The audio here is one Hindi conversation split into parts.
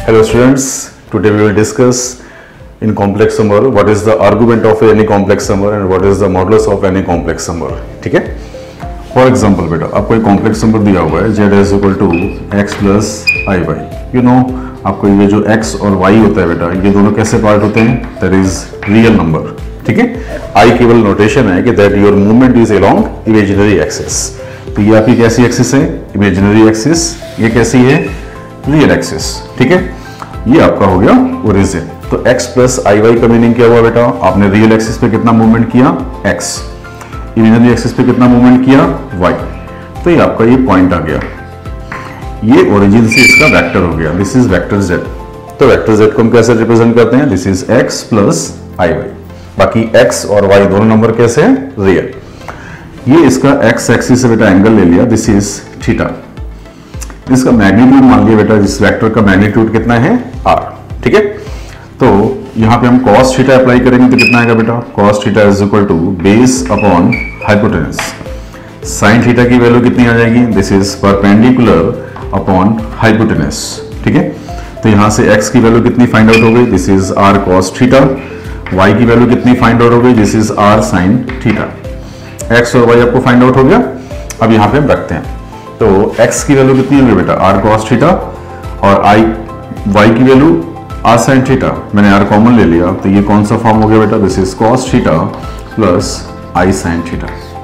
Hello students, today we will discuss in complex number what is the argument of any complex number and what is the modulus of any complex number. ठीक है? For example बेटा आपको एक complex number दिया हुआ है z is equal to x plus iy. You know आपको ये जो x और y होता है बेटा ये दोनों कैसे पार्ट होते हैं? That is real number. ठीक है? I केवल नोटेशन है कि that your movement is along imaginary axis. तो ये आपकी कैसी एक्सिस है? Imaginary axis. ये कैसी है? Real axis. ठीक है, ये आपका हो गया ओरिजिन. तो x प्लस आई वाई का मीनिंग क्या हुआ बेटा? आपने रियल एक्सिस पे कितना मूवमेंट किया? x. इमेजिनरी एक्सिस पे कितना मूवमेंट किया? y. तो ये आपका ये पॉइंट आ गया. ये ओरिजिन से इसका वेक्टर हो गया. This is vector z. तो वेक्टर z को हम कैसे रिप्रेजेंट करते हैं? This is x plus i y. बाकी x और y दोनों नंबर कैसे हैं? रियल. ये इसका x एक्सिस से बेटा एंगल ले लिया. This is theta. इसका मैग्नीट्यूड मान लिया बेटा. इस वेक्टर का मैग्नीट्यूड कितना है? r. ठीक है, तो यहां पे हम cos थीटा अप्लाई करेंगे तो कितना आएगा बेटा? cos theta is equal to base upon hypotenuse. sin theta की वैल्यू कितनी आ जाएगी? This is perpendicular upon hypotenuse. ठीक है, तो यहां से x की वैल्यू कितनी फाइंड आउट हो गई? This is r cos theta. y की वैल्यू कितनी फाइंड आउट हो गई? This is r sin theta. x और y आपको फाइंड आउट हो गया. अब यहां पे हम रखते हैं. तो x की वैल्यू कितनी होगी बेटा? r cos theta. और y की वैल्यू r sin थीटा. मैंने r कॉमन ले लिया तो ये कौन सा फॉर्म हो गया बेटा? This is cos theta plus i sin theta.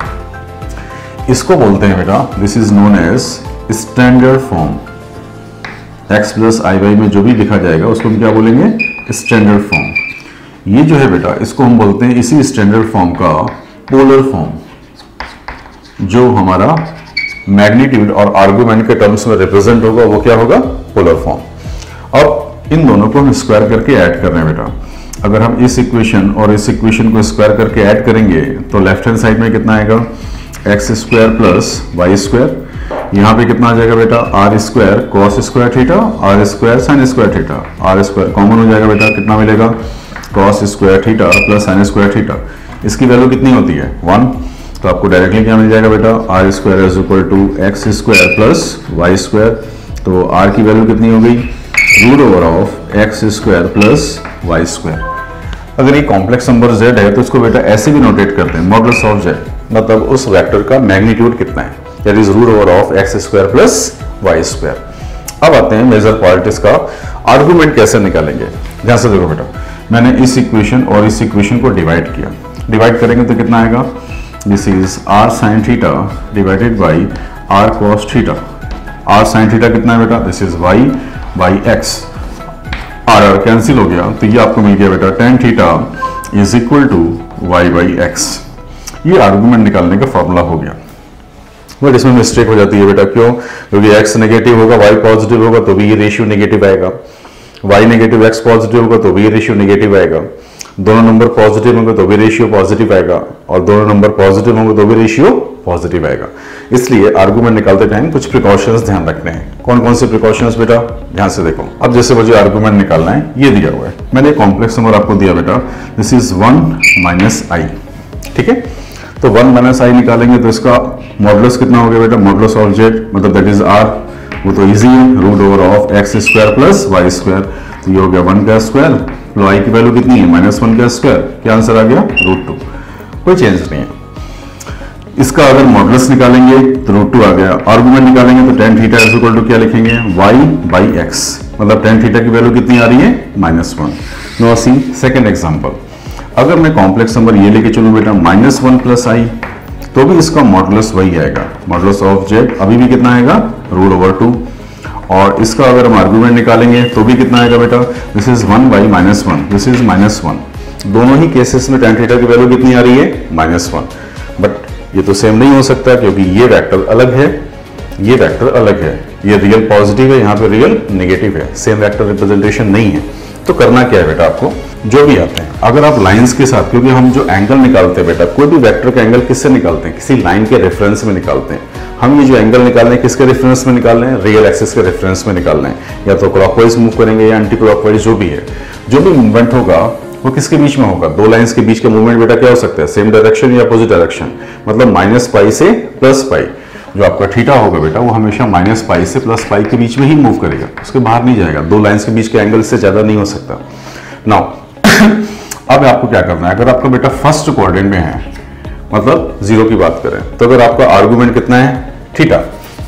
इसको बोलते हैं बेटा, this is known as standard form. x plus i y में जो भी लिखा जाएगा उसको हम क्या बोलेंगे? Standard form. ये जो है बेटा इसको हम बोलते हैं इसी स्टैंडर्ड फॉर्म का पोलर फॉर्म, जो हमारा मैग्नीट्यूड और आर्गुमेंट के टर्म्स में रिप्रेजेंट होगा वो क्या होगा? Polar form. अब इन दोनों को हम स्क्वायर करके ऐड कर रहे हैं बेटा. अगर हम इस इक्वेशन और इस इक्वेशन को स्क्वायर करके ऐड करेंगे तो लेफ्ट हैंड साइड में कितना आएगा? X square plus y square. यहाँ पे कितना आ जाएगा बेटा? R square cos square theta, r square sine square theta. R square common हो जाएगा बेटा. कितना मिलेगा? Cos square theta plus sine square theta. इसकी वैल्यू कितनी होती है? 1. तो आपको डायरेक्टली क्या मिल जाएगा बेटा? R square is equal to x square plus y square. तो आर की वैल्यू कितनी हो गई? Root over of x square plus y square. अगर ये कॉम्प्लेक्स नंबर z है तो इसको बेटा ऐसे भी नोटेट करते हैं, मॉडुलस ऑफ z. मतलब उस वेक्टर का मैग्नीट्यूड कितना है? That is root over of x square plus y square. अब आते हैं मेजर पार्ट. इसका आर्गुमेंट कैसे निकालेंगे? ध्यान से देखो बेटा, मैंने इस इक्वेशन और इस इक्वेशन को डिवाइड किया. डिवाइड करेंगे तो कितना आएगा? This is r sin theta divided by r cos theta. r sin theta कितना है बेटा? This is y by x. r cancel हो गया तो ये आपको मिल गया बेटा tan theta is equal to y by x. ये आर्गुमेंट निकालने का फॉर्मूला हो गया. बट इसमें मिस्टेक हो जाती है बेटा. क्यों? क्योंकि x नेगेटिव होगा, y पॉजिटिव होगा तो भी ये रेशियो नेगेटिव आएगा. y नेगेटिव x पॉजिटिव होगा तो भी ये रेशियो नेगेटिव आएगा. दोनों नंबर पॉजिटिव होंगे तो भी रेशियो पॉजिटिव आएगा, और दोनों नंबर पॉजिटिव होंगे तो भी रेशियो पॉजिटिव आएगा. इसलिए आर्गुमेंट निकालते टाइम कुछ प्रिकॉशंस ध्यान रखने हैं. कौन कौन से प्रिकॉशंस बेटा? ध्यान से देखो. अब जैसे मुझे आर्गुमेंट निकालना है, ये दिया हुआ है. मैंने कॉम्प्लेक्स नंबर आपको दिया बेटा. This is 1 minus i. ठीक है, तो 1 माइनस आई निकालेंगे तो इसका मॉडुलस कितना हो गया बेटा? मॉडुलस ऑफ जेड मतलब दैट इज आर. वो तो इजी है, root over of x square plus y square. तो ये हो गया 1 का स्क्वायर. y की वैल्यू कितनी है? -1 का स्क्वायर. क्या आंसर आ गया? √2. कोई चेंज नहीं है. इसका अगर मॉडुलस निकालेंगे तो √2 आ गया. आर्गुमेंट निकालेंगे तो tan theta is equal to क्या लिखेंगे? y by x. मतलब tan थीटा की वैल्यू कितनी आ रही है? -1. No see second example. अगर मैं कॉम्प्लेक्स नंबर ये लेके चलूँ बेटा -1 प्लस आई, तो भी इसका मॉडुलस वही आएगा. मॉडुलस ऑफ जेड अभी भी कितना आएगा? √2. और इसका अगर हम आर्गुमेंट निकालेंगे तो भी कितना आएगा बेटा? This is 1 by -1. This is -1. दोनों ही केसेस में tan थीटा की वैल्यू कितनी आ रही है? -1. बट ये तो सेम नहीं हो सकता क्योंकि ये वेक्टर अलग है, ये वेक्टर अलग है. ये रियल पॉजिटिव है, यहाँ पे रियल नेगेटिव है. सेम वेक्टर रिप्रेजेंटेशन नहीं है. तो करना क्या है बेटा? आपको जो भी आते हैं, अगर आप लाइंस के साथ, क्योंकि हम जो एंगल निकालते हैं बेटा, कोई भी वेक्टर का एंगल किससे निकालते हैं? किसी लाइन के रेफरेंस में निकालते हैं. हम ये जो एंगल निकाल रहे हैं किसके रेफरेंस में निकाल रहे हैं? रियल एक्सिस के रेफरेंस में निकाल रहे हैं. या तो क्लॉकवाइज मूव करेंगे या एंटी क्लॉकवाइज. जो भी है, जो भी मूवमेंट होगा वो किसके बीच में होगा? दो लाइंस के बीच का मूवमेंट बेटा क्या हो सकता है? सेम डायरेक्शन या अपोजिट डायरेक्शन. मतलब -π से +π. जो आपका थीटा होगा बेटा वो हमेशा माइनस पाई से प्लस पाई के बीच में ही मूव करेगा, उसके बाहर नहीं जाएगा। दो लाइंस के बीच के एंगल से ज्यादा नहीं हो सकता। नाउ अब आपको क्या करना है, अगर आपका बेटा फर्स्ट क्वाड्रेंट में है, मतलब जीरो की बात करें, तो अगर आपका आर्गुमेंट कितना है थीटा,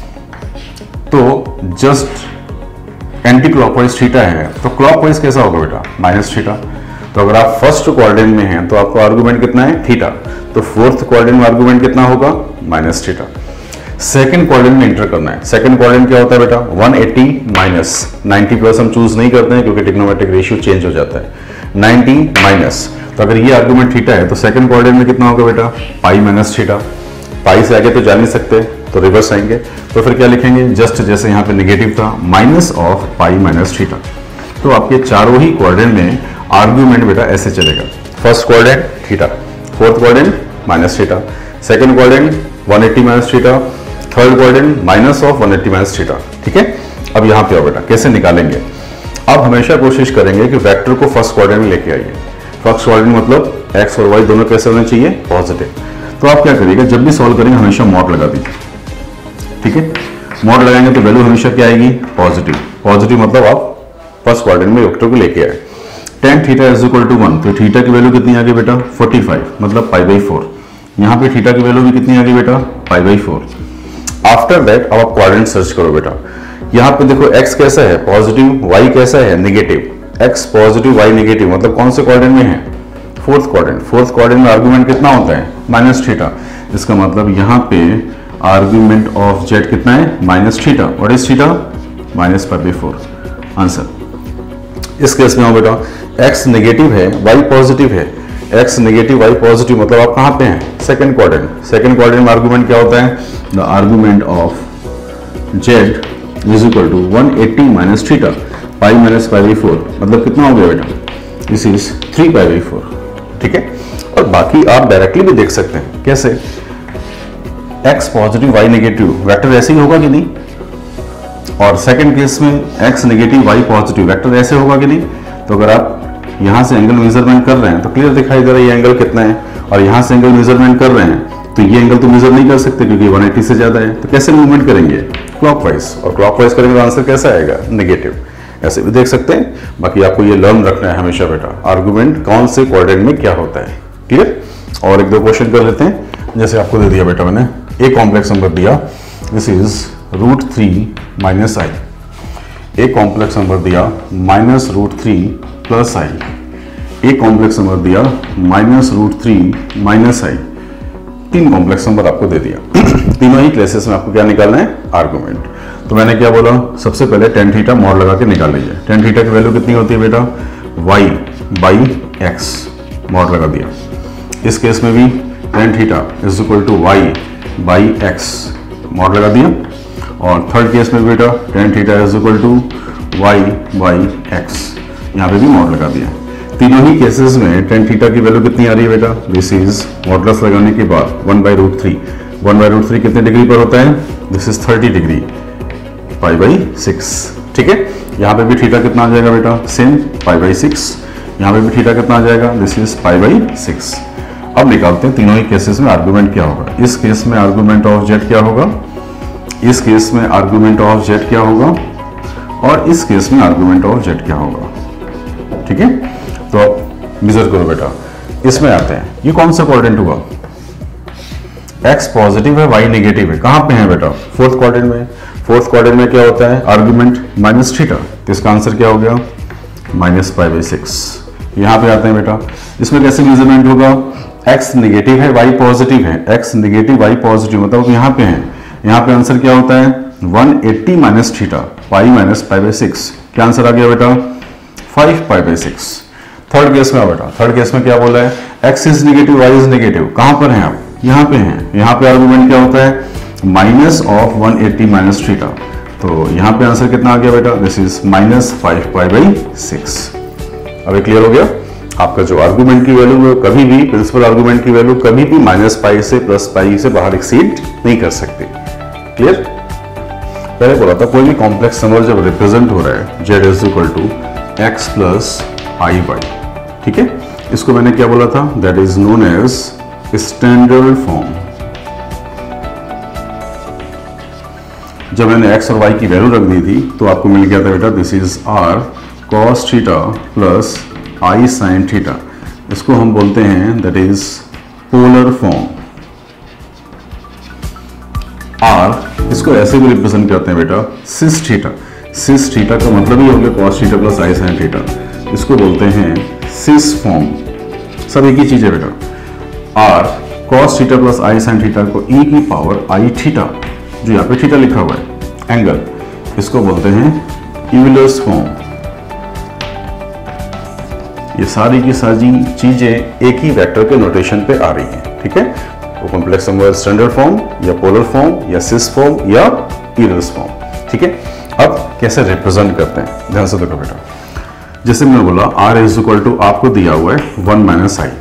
तो जस्ट एंटी क्लॉकवाइज थीटा है, तो क्लॉकवाइज कैसा होगा बेटा माइनस थीटा। तो अगर आप फर्स्ट क्वाड्रेंट में हैं तो आपका आर्गुमेंट कितना है थीटा, तो फोर्थ क्वाड्रेंट में आर्गुमेंट कितना होगा माइनस थीटा। सेकंड क्वाड्रेंट में एंटर करना है। सेकंड क्वाड्रेंट क्या होता है बेटा 180 माइनस 90 प्लस हम चूज नहीं करते हैं क्योंकि ट्रिग्नोमेट्रिक रेशियो चेंज हो जाता है। 90 माइनस, तो अगर ये आर्गुमेंट थीटा है तो सेकंड क्वाड्रेंट में कितना होगा बेटा पाई माइनस थीटा। पाई से आगे तो जा नहीं सकते तो रिवर्स आएंगे, तो फिर क्या लिखेंगे जस्ट जैसे यहाँ पे नेगेटिव था minus of pi minus theta. तो आपके चारों ही क्वाड्रेंट में आर्गुमेंट बेटा ऐसे चलेगा। First quadrant theta, fourth quadrant minus theta, second quadrant 180 minus theta, third quadrant minus of 180 minus theta. ठीक है, अब यहाँ पे आओ बेटा कैसे निकालेंगे। अब हमेशा कोशिश करेंगे कि वेक्टर को फर्स्ट क्वाड्रेंट में लेके आइए। फर्स्ट क्वाड्रेंट मतलब एक्स और वाई दोनों कैसे होने चाहिए पॉजिटिव। तो आप क्या करिएगा जब भी सॉल्व करेंगे हमेशा मॉड लगा दीजिए। ठीक है, मॉड लगाएंगे तो वैल्यू हमेशा क्या आएगी पॉजिटिव। पॉजिटिव मतलब आप फर्स्ट क्वाड्रेंट में वेक्टर को लेके आए। tan theta is equal to 1, तो थीटा की वैल्यू कितनी आ गई बेटा 45 मतलब पाई बाई 4। यहाँ पे थीटा की वैल्यू भी कितनी आ गई बेटा पाई बाई 4। आफ्टर दैट अब आप क्वाड्रेंट सर्च करो बेटा। यहाँ पे देखो x कैसा है पॉजिटिव, y कैसा है negative. x positive y negative मतलब कौन से क्वाड्रेंट में है फोर्थ क्वाड्रेंट। फोर्थ क्वाड्रेंट में आर्गुमेंट कितना होता है माइनस थीटा। इसका मतलब यहाँ पे आर्गुमेंट ऑफ z कितना है minus theta. What is theta minus pi by 4 answer. इस केस में आओ बेटा x नेगेटिव है y पॉजिटिव है। x नेगेटिव y पॉजिटिव मतलब आप कहाँ पे हैं सेकंड क्वाड्रेंट। सेकंड क्वाड्रेंट में आर्गुमेंट क्या होता है the argument of z is equal to 180 minus theta pi minus pi by 4 मतलब कितना हो गया बेटा दिस इज 3 पाई बाई 4। ठीक है, और बाकी आप डायरेक्टली भी देख सकते हैं कैसे x positive y negative vector ऐसे ही होगा कि नहीं, और सेकंड केस में x negative y positive vector ऐसे होगा कि नहीं। तो अगर आप यहाँ से एंगल मेजरमेंट कर रहे हैं तो क्लियर दिखाई दे रहा है ये एंगल कितना है, और यहाँ से एंगल मेजरमेंट कर रहे हैं तो ये एंगल तो मेजर नहीं कर सकते क्योंकि 180 से ज्यादा है। तो कैसे मूवमेंट करेंगे क्लॉकवाइज, और क्लॉकवाइज करेंगे तो आंसर कैसा आएगा नेगेटिव। ऐसे भी देख सकते हैं। बाकी आपको ये लर्न रखना है हमेशा बेटा आर्गुमेंट कौन से क्वाड्रेंट में क्या होता है। क्लियर, और एक दो क्वेश्चन कर लेते हैं। जैसे आपको दे दिया बेटा मैंने एक कॉम्प्लेक्स नंबर दिया दिस इज √3 माइनस आई। एक कॉम्प्लेक्स नंबर दिया माइनस √3 प्लस आई। एक कॉम्प्लेक्स नंबर दिया माइनस √3 माइनस आई। तीन कॉम्प्लेक्स नंबर आपको दे दिया। तीनों ही केसेस में आपको क्या निकालना है आर्गुमेंट। तो मैंने क्या बोला सबसे पहले tan थीटा मॉड लगा के निकाल लीजिए। tan थीटा की वैल्यू कितनी होती है बेटा y बाई x मॉड लगा दिया। इस केस में भी tan theta is equal to y by x mod लगा दिया। और थर्ड केस में बेटा tan theta is equal to y by x यहाँ पे भी मॉड लगा दिया। तीनों ही केसेस में tan थीटा की वैल्यू कितनी आ रही है बेटा दिस इज मॉडुलस लगाने के बाद 1/√3। 1/√3 कितने डिग्री पर होता है this is 30 degree pi by 6। ठीक है, यहाँ पे भी थीटा कितना आ जाएगा बेटा सेम पाई बाई 6। यहाँ पे भी थीटा कितना आ जाएगा दिस इज पाई बाई 6। अब निकालते हैं तीनों ही केसेस में आर्गुमेंट क्या होगा। इस केस में आर्गुमेंट ऑफ z क्या होगा, इस केस में आर्गुमेंट ऑफ z क्या होगा, और इस केस में आर्गुमेंट ऑफ z क्या होगा। ठीक है, तो मेजर करो बेटा। इसमें आते हैं ये कौन सा क्वाड्रेंट हुआ x पॉजिटिव है y नेगेटिव है। कहां पे है बेटा फोर्थ क्वाड्रेंट में। फोर्थ क्वाड्रेंट में क्या होता है आर्गुमेंट माइनस थीटा, तो इसका आंसर क्या हो गया माइनस पाई बाई 6। यहां पे आते हैं बेटा इसमें कैसे मेजरमेंट होगा x नेगेटिव है y पॉजिटिव है। x नेगेटिव y पॉजिटिव मतलब यहाँ पे है। यहाँ पे आंसर क्या होता है 180 minus theta pi minus pi by 6। क्या आंसर आ गया बेटा 5 पाई बाई 6। थर्ड केस में बेटा थर्ड केस में क्या बोला है x is negative y is negative. कहां पर हैं आप यहाँ पे हैं। यहाँ पे आर्गुमेंट क्या होता है माइनस ऑफ 180 माइनस थीटा। तो यहाँ पे आंसर कितना आ गया बेटा this is minus 5 pi by 6। अब क्लियर हो गया आपका जो आर्गुमेंट की वैल्यू कभी भी प्रिंसिपल आर्गुमेंट की वैल्यू कभी भी माइनस पाई से प्लस पाई से बाहर एक्सीड नहीं कर सकती। क्लियर, पहले बोला था कोई भी कॉम्प्लेक्स नंबर जब रिप्रेजेंट हो रहा है z is equal to x plus i y. ठीक है, इसको मैंने क्या बोला था that is known as standard form जब मैंने एक्स और वाई की वैल्यू रख दी थी तो आपको मिल गया था बेटा this is r cos theta plus i sine theta. इसको हम बोलते हैं that is polar form. R इसको ऐसे भी रिप्रेजेंट करते हैं बेटा सिस थीटा। सिस थीटा का मतलब ही हो गया cos theta plus i sine theta. इसको बोलते हैं सिस फॉर्म। सब एक ही चीज है बेटा। R cos theta plus i sine theta को ई की पावर आई थीटा, जो यहाँ पे थीटा लिखा हुआ है एंगल, इसको बोलते हैं यूलर्स फॉर्म। ये सारी की सारी चीजें एक ही वेक्टर के नोटेशन पे आ रही हैं, ठीक है। वो कॉम्प्लेक्स नंबर स्टैंडर्ड फॉर्म या पोलर फॉर्म या सिस फॉर्म या यूलर्स फॉर्म, ठीक है। अब कैसे रिप्रेजेंट करते हैं, ध्यान से देखो बेटा। जैसे मैंने बोला आर इज इक्वल टू आपको दिया हुआ है 1 माइनस आई,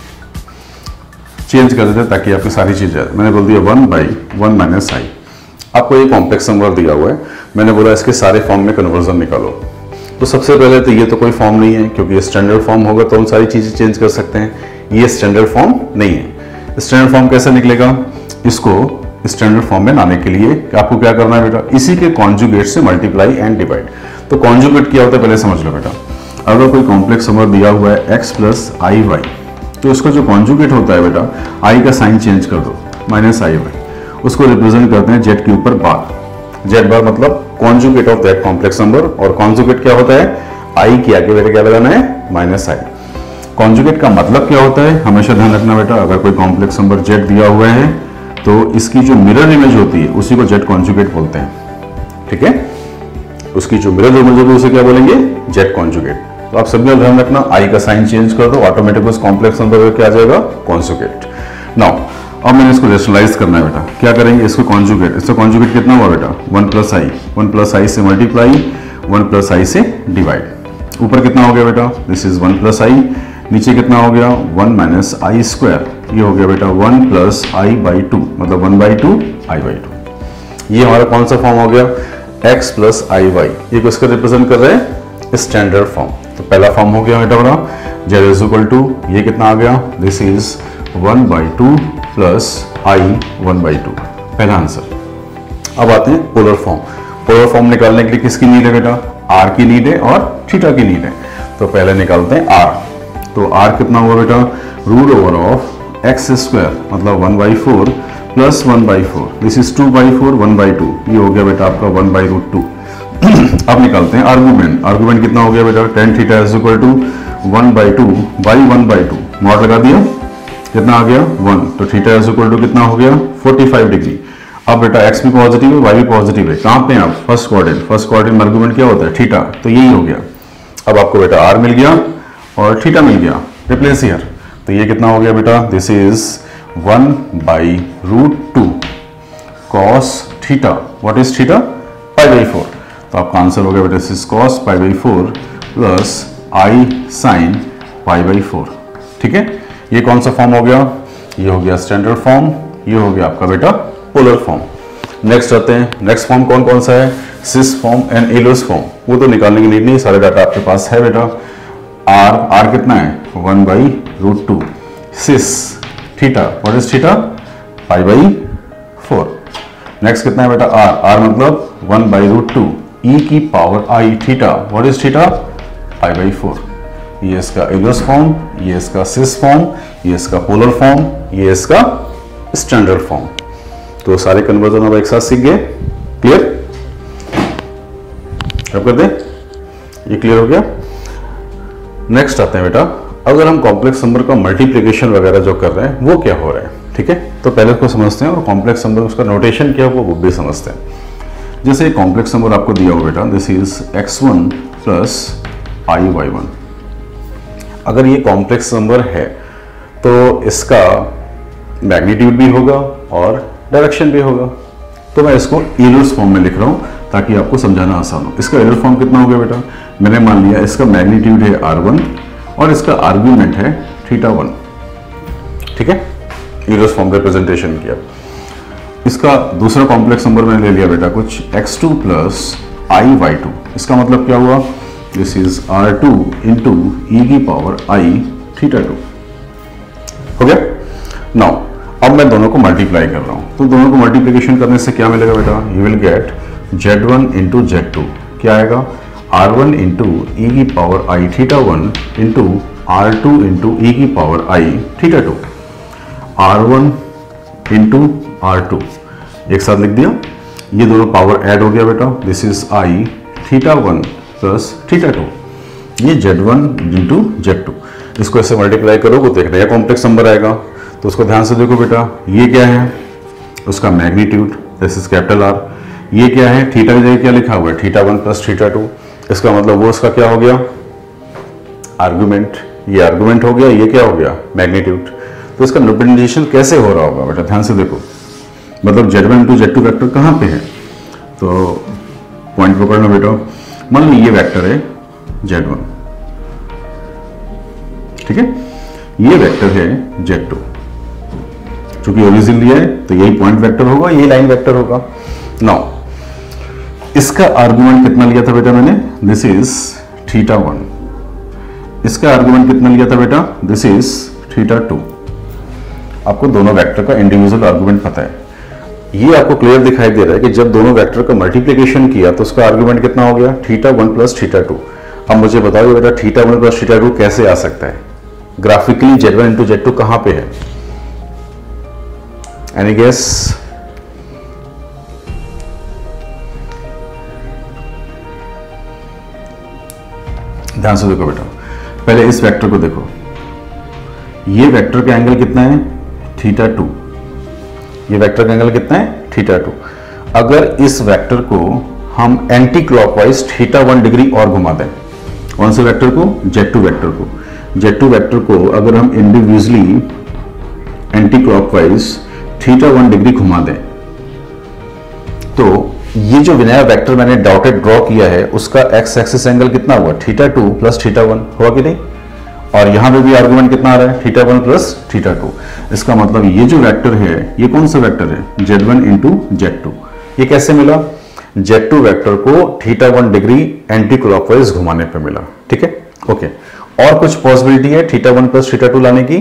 चेंज कर देते ताकि आपकी सारी चीजें, मैंने बोल दिया 1 बाई 1 माइनस आई। आपको ये कॉम्प्लेक्स नंबर दिया हुआ है, मैंने बोला इसके सारे फॉर्म में कन्वर्जन निकालो। तो सबसे पहले तो ये तो कोई फॉर्म नहीं है, क्योंकि ये स्टैंडर्ड फॉर्म होगा तो हम सारी चीजें चेंज कर सकते हैं। ये स्टैंडर्ड फॉर्म नहीं है। स्टैंडर्ड फॉर्म कैसे निकलेगा, इसको स्टैंडर्ड फॉर्म में लाने के लिए आपको क्या करना है बेटा, इसी के कॉन्जुगेट से मल्टीप्लाई एंड डिवाइड। तो कॉन्जुगेट क्या होता है पहले समझ लो बेटा। अगर कोई कॉम्प्लेक्स नंबर दिया हुआ है x प्लस आई वाई, तो उसका जो कॉन्जुगेट होता है बेटा, i का साइन चेंज कर दो, माइनस आई वाई, उसको रिप्रेजेंट करते हैं z के ऊपर बार। z बार मतलब conjugate of that complex number, और कॉन्जुगेट क्या होता है, i के आगे बेटा क्या लगाना है, माइनस आई। कॉन्जुगेट का मतलब क्या होता है, हमेशा ध्यान रखना बेटा। अगर कोई कॉम्प्लेक्स नंबर z दिया हुआ है तो इसकी जो मिरर इमेज होती है उसी को z कॉन्जुगेट बोलते हैं, ठीक है। उसकी जो मिरर इमेज होती है उसे क्या बोलेंगे, z कॉन्जुगेट। तो आप सब में ध्यान रखना, i का साइन चेंज कर दो, ऑटोमेटिक उस कॉम्प्लेक्स नंबर का क्या आ जाएगा, कॉन्जुगेट। नाउ अब मैंने इसको रेशनलाइज करना है बेटा। क्या करेंगे, इसको कॉन्जुगेट, इसका कॉन्जुगेट कितना हुआ बेटा, 1 प्लस आई, 1 प्लस आई से मल्टीप्लाई, 1 प्लस आई से डिवाइड। ऊपर कितना हो गया बेटा, दिस इज 1 प्लस आई, नीचे कितना हो गया 1 माइनस आई स्क्वायर, ये हो गया बेटा 1 प्लस आई बाई 2, मतलब 1 बाई 2 आई बाई 2। ये हमारा कौन सा फॉर्म हो गया, x प्लस आई वाई। ये किसका रिप्रेजेंट कर रहे हैं, स्टैंडर्ड फॉर्म। तो पहला फॉर्म हो गया बेटा हमारा z इज इक्वल टू, ये कितना आ गया, this is 1 by 2 plus i 1 by 2, पहला आंसर। अब आते हैं पोलर फॉर्म। पोलर फॉर्म निकालने के लिए किसकी नीड है बेटा, r की नीड है और थीटा की नीड है। तो पहले निकालते हैं r। तो r कितना हुआ बेटा, root over of x square मतलब 1 by 4 plus 1 by 4, this is 2 by 4 1 by 2, ये हो गया बेटा आपका 1 बाई रूट 2। अब निकालते हैं आर्गुमेंट। आर्गुमेंट कितना हो गया बेटा, tan theta is equal to 1 by 2 by 1 by 2, mod लगा दिया, कितना आ गया 1। तो थीटा इज इक्वल टू कितना हो गया 45 डिग्री। अब बेटा x भी पॉजिटिव है, y भी पॉजिटिव है, कहाँ पे आप, फर्स्ट क्वाड्रेंट। फर्स्ट क्वाड्रेंट में आर्गुमेंट क्या होता है, थीटा, तो यही हो गया। अब आपको बेटा r मिल गया और थीटा मिल गया, रिप्लेस हियर। तो ये कितना हो गया बेटा, this is 1 by root 2 cos theta, what is theta, pi by 4। तो आपका आंसर हो गया बेटा this is cos pi by 4 plus i sine pi by 4, ठीक है। ये कौन सा फॉर्म हो गया, ये हो गया स्टैंडर्ड फॉर्म, ये हो गया आपका बेटा पोलर फॉर्म। नेक्स्ट आते हैं, नेक्स्ट फॉर्म कौन कौन सा है, cis form and Euler's form. वो तो निकालने की नीड नहीं, सारे डाटा आपके पास है बेटा। आर कितना है 1 by root 2, cis theta, what is theta, pi by 4। Next कितना है बेटा आर मतलब 1 बाई रूट 2 ई की power i theta, what is theta, pi by 4। ये इसका यूलर्स फॉर्म, ये इसका सिस फॉर्म, ये इसका पोलर फॉर्म, ये इसका स्टैंडर्ड फॉर्म। तो सारे कन्वर्जन अब एक साथ सीख गए, क्लियर। अब कर दे, ये क्लियर हो गया। नेक्स्ट आते हैं बेटा, अगर हम कॉम्प्लेक्स नंबर का मल्टीप्लिकेशन वगैरह जो कर रहे हैं वो क्या हो रहा है, ठीक है। तो पहले उसको समझते हैं और कॉम्प्लेक्स नंबर उसका नोटेशन क्या है वो भी समझते हैं। जैसे कॉम्प्लेक्स नंबर आपको दिया हुआ बेटा, this is x1 plus i y 1। अगर ये कॉम्प्लेक्स नंबर है तो इसका मैग्नीट्यूड भी होगा और डायरेक्शन भी होगा। तो मैं इसको यूलर्स फॉर्म में लिख रहा हूँ ताकि आपको समझाना आसान हो। इसका यूलर फॉर्म कितना हो गया बेटा, मैंने मान लिया इसका मैग्नीट्यूड है r1 और इसका आर्ग्यूमेंट है थीटा 1, ठीक है। यूलर्स फॉर्म रिप्रेजेंटेशन किया। इसका दूसरा कॉम्प्लेक्स नंबर मैंने ले लिया बेटा कुछ x2 प्लस आई वाई 2। इसका मतलब क्या हुआ, this is r2 into e की पावर आई थीटा 2, हो गया। नाउ अब मैं दोनों को मल्टीप्लाई कर रहा हूँ, तो दोनों को मल्टीप्लिकेशन करने से क्या मिलेगा बेटा, you will get Z1 into Z2, क्या आएगा R1 इंटू ई की power i theta 1 into R2 into e की power i theta 2, R1 into R2 एक साथ लिख दिया, ये दोनों पावर ऐड हो गया बेटा, this is i theta 1 plus theta 2, ये Z1 इंटू Z2, इसको ऐसे मल्टीप्लाई करोगे तो एक नया कॉम्प्लेक्स नंबर आएगा। तो उसको ध्यान से देखो बेटा, ये क्या है, उसका magnitude, this is capital R, ये क्या है, थीटा की जगह क्या लिखा हुआ है, थीटा 1 प्लस थीटा 2, इसका मतलब वो उसका क्या हो गया, आर्गुमेंट, ये आर्गुमेंट हो गया, ये क्या हो गया, मैग्नीट्यूड। तो इसका रिप्रेजेंटेशन कैसे हो रहा होगा बेटा, ध्यान से देखो, मतलब Z1 इंटू Z2 वैक्टर कहाँ पे है, तो पॉइंट पकड़ना बेटा, मान लो ये वैक्टर है Z1, ठीक है, ये वेक्टर है Z2, चूंकि ओरिजिन लिया है तो यही पॉइंट वेक्टर होगा, यही लाइन वेक्टर होगा। नाउ इसका आर्गुमेंट कितना लिया था बेटा मैंने, दिस इज थीटा 1, इसका आर्गुमेंट कितना लिया था बेटा, दिस इज थीटा 2। आपको दोनों वेक्टर का इंडिविजुअल आर्गुमेंट पता है, ये आपको क्लियर दिखाई दे रहा है कि जब दोनों वेक्टर का मल्टीप्लिकेशन किया तो उसका आर्गुमेंट कितना हो गया, थीटा 1 प्लस थीटा 2। अब मुझे बताओ बेटा थीटा 1 प्लस थीटा 2 कैसे आ सकता है, ग्राफिकली Z1 इंटू Z2 कहां पे है, एनी गेस, ध्यान से देखो बेटा, पहले इस वेक्टर को देखो, ये वेक्टर का एंगल कितना है, थीटा 2, ये वेक्टर का एंगल कितना है, थीटा 2। अगर इस वेक्टर को हम एंटी क्लॉकवाइज थीटा 1 डिग्री और घुमा दें, कौन से वेक्टर को, Z2 वेक्टर को, Z2 वेक्टर को अगर हम individually anti clockwise theta 1 degree घुमा दें, तो ये जो नया वेक्टर मैंने डॉटेड ड्रॉ किया है उसका एक्स एक्सिस एंगल कितना हुआ, थीटा 2 प्लस थीटा 1 हुआ कि नहीं, और यहां पे भी आर्गुमेंट कितना आ रहा है, थीटा 1 प्लस थीटा 2। इसका मतलब ये जो वेक्टर है ये कौन सा वेक्टर है, Z1 इंटू Z2। ये कैसे मिला, Z2 वेक्टर को थीटा 1 डिग्री एंटी क्लॉकवाइज घुमाने पे मिला, ठीक है, ओके। और कुछ पॉसिबिलिटी है थीटा 1 प्लस थीटा 2 लाने की,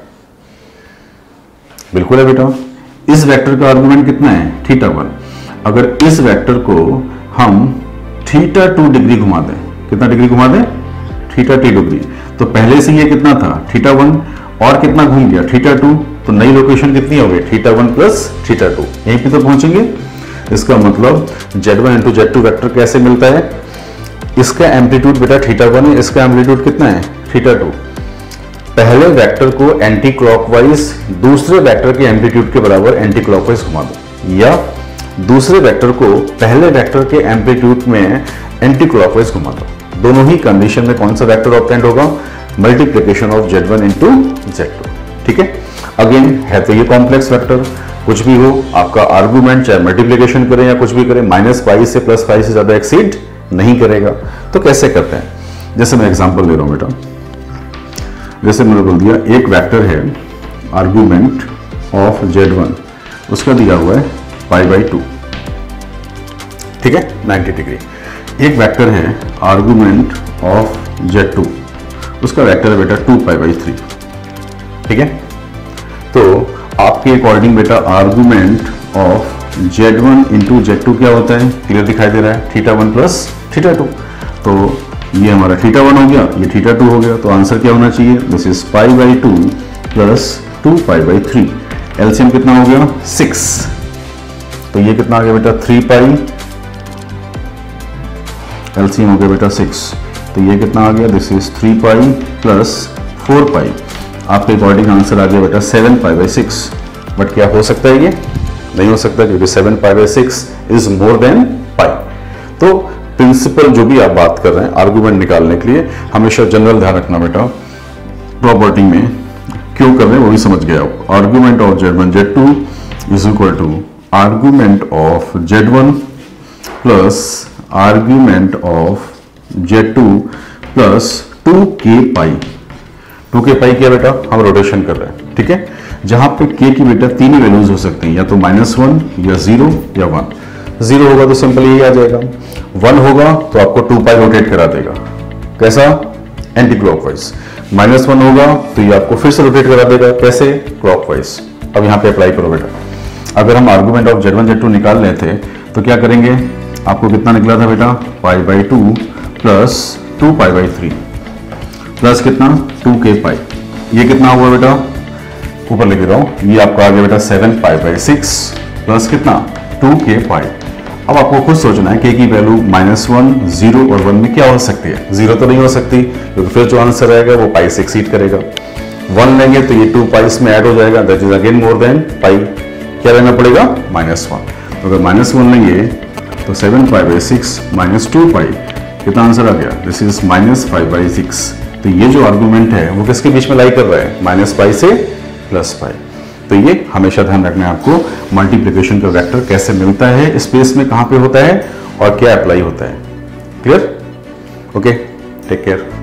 बिल्कुल है बेटा। इस वेक्टर का आर्गुमेंट कितना है, थीटा 1। अगर इस वेक्टर को हम थीटा 2 डिग्री घुमा दें, कितना डिग्री घुमा दें, थीटा 2 डिग्री, तो पहले से ये कितना था, थीटा 1, और कितना घूम गया, थीटा 2, तो नई लोकेशन कितनी हो गई, थीटा 1 प्लस थीटा 2, यहीं पे तो पहुंचेंगे। इसका मतलब Z1 इंटू Z2 वेक्टर कैसे मिलता है, इसका एम्पलीट्यूड बेटा थीटा 1 है, इसका एम्पलीट्यूड कितना है, थीटा 2। पहले वेक्टर को एंटी क्लॉकवाइज दूसरे वेक्टर के एम्पलीट्यूड के बराबर एंटी क्लॉकवाइज घुमा दो, या दूसरे वेक्टर को पहले वेक्टर के एम्पलीट्यूड में एंटी क्लॉकवाइज घुमा दो, दोनों ही कंडीशन में कौन सा वेक्टर ऑब्टेंड होगा, multiplication of Z1 into Z2, ठीक है। अगेन है तो ये कॉम्प्लेक्स वेक्टर, कुछ भी हो आपका आर्गुमेंट चाहे मल्टीप्लिकेशन करें या कुछ भी करें, -5 से +5 से ज्यादा एक्सीड नहीं करेगा। तो कैसे करते हैं, जैसे मैं एग्जांपल ले रहा हूं बेटा, जैसे मैंने बोल दिया एक वेक्टर है आर्गुमेंट ऑफ Z1, उसका दिया हुआ है π/2, ठीक है, 90 डिग्री। एक वेक्टर है आर्गुमेंट ऑफ Z2, उसका वेक्टर है बेटा 2π/3, ठीक है। तो आपके अकॉर्डिंग बेटा argument of Z1 into Z2 क्या होता है, क्लियर दिखाई दे रहा है, थीटा 1 प्लस थीटा 2। तो ये हमारा थीटा 1 हो गया, ये थीटा 2 हो गया, तो आंसर क्या होना चाहिए, दिस इज π/2 प्लस 2π/3, एलसीएम कितना हो गया 6, तो ये कितना आ गया बेटा 3π, एलसीएम हो गया बेटा 6, तो ये कितना आ गया, दिस इज 3π प्लस 4π, आपके अकॉर्डिंग आंसर आ गया बेटा 7π/6। बट क्या हो सकता है, ये नहीं हो सकता क्योंकि 7π/6 इज मोर देन π। तो प्रिंसिपल जो भी आप बात कर रहे हैं आर्गुमेंट निकालने के लिए हमेशा जनरल ध्यान रखना बेटा, प्रॉपर्टी में क्यों कर रहे हैं वो भी समझ गए आप। Argument of Z1 Z2 is equal to argument of Z1 plus argument of Z2 plus 2k π। 2k π क्या बेटा, हम रोटेशन कर रहे हैं, ठीक है, जहां पे k की बेटा तीन ही वैल्यूज हो सकती हैं, या तो -1 या 0 या 1। 0 होगा तो सिंपल यही आ जाएगा, 1 होगा तो आपको 2π रोटेट करा देगा, कैसा, एंटी क्लॉकवाइज। -1 होगा तो ये आपको फिर से रोटेट करा देगा, कैसे, क्लॉकवाइज। अब यहाँ पे अप्लाई करो बेटा। अगर हम आर्गूमेंट ऑफ Z1 Z2 निकाल रहे थे तो क्या करेंगे, आपको कितना निकला था बेटा, π/2 प्लस 2π/3 प्लस कितना 2k π। ये कितना हुआ बेटा, ऊपर लिख रहा हूँ, ये आपका आ गया बेटा 7π/6 प्लस कितना 2k π। अब आपको खुद सोचना है k की वैल्यू -1, 0 और 1 में क्या हो सकती है, 0 तो नहीं हो सकती क्योंकि फिर जो आंसर आएगा वो π से एक्सीड करेगा। 1 लेंगे तो ये 2π इसमें ऐड हो जाएगा, that is again more than π। क्या लेना पड़ेगा, -1। तो अगर -1 लेंगे तो 7π/6 -2π, कितना आंसर आ गया, दिस इज -5/6। तो ये जो आर्गूमेंट है वो किसके बीच में लाई कर रहा है, -π से +π। तो ये हमेशा ध्यान रखना है आपको, मल्टीप्लिकेशन का वेक्टर कैसे मिलता है, स्पेस में कहां पे होता है और क्या अप्लाई होता है। क्लियर? Okay, take care.